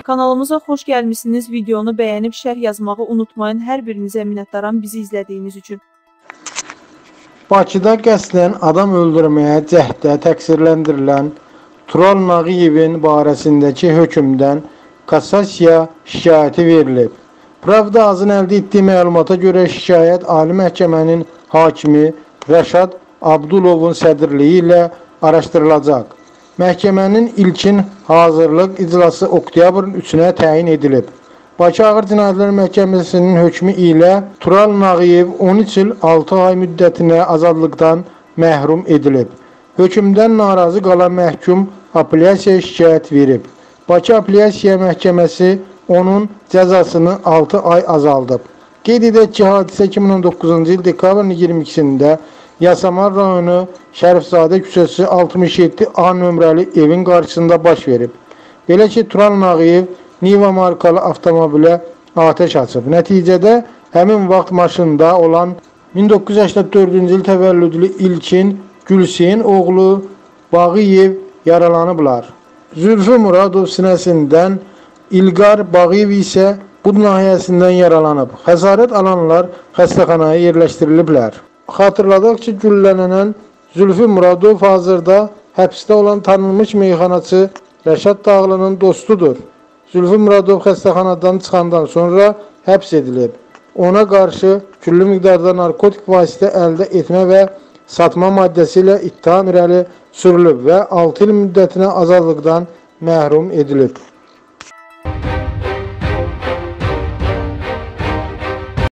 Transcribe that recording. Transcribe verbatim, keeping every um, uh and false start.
Kanalımıza xoş gəlmişsiniz. Videonu bəyənib şərh yazmağı unutmayın. Hər birinizə minnətdaram bizi izlədiyiniz üçün. Bakıda qəsdən adam öldürməyə cəhddə təqsirləndirilən Tural Nağıyevin barəsindəki hökmdən kassasiya şikayəti verilib. Pravda azın əldə etdiyi məlumata görə şikayət Ali Məhkəmənin hakimi Rəşad Abdulovun sədrliyi ilə araşdırılacaq. Məhkəmənin ilkin hazırlıq iclası oktyabrın üçünə təyin edilib. Bakı Ağır Cinayətlər Məhkəməsinin hökmü ilə Tural Nağıyev on üç il altı ay müddətinə azadlıqdan məhrum edilib. Hökmdən narazı qalan məhkum apellyasiya şikayət verib. Bakı Apellyasiya Məhkəməsi onun cəzasını altı ay azaldıb. Qeyd edək ki, hadisə iki min on doqquzuncu il dekabrın iyirmi ikisində Yasamal rayonu Şərifzadə küçəsi altmış yeddi A nömrəli evin qarşısında baş verib. Belə ki, Tural Nağıyev Niva markalı avtomobilə atəş açıb. Nəticədə həmin vaxt maşında olan min doqquz yüz səksən dördüncü il təvəllüdlü İlkin Gülseyin oğlu Bağıyev yaralanıblar. Zülfü Muradov sinəsindən, İlqar Bağıyev isə bud nahiyəsindən yaralanıb. Xəsarət alanlar xəstəxanaya yerləşdiriliblər. Xatırladaq ki, güllələnən Zülfü Muradov hazırda həbsdə olan tanınmış meyxanaçı Rəşad Dağlı'nın dostudur. Zülfü Muradov xəstəxanadan çıxandan sonra həbs edilib. Ona qarşı küllü miqdarda narkotik vasitə əldə etmə və satma maddəsi ilə ittiham irəli sürülüb və altı il müddətinə azadlıqdan məhrum edilib.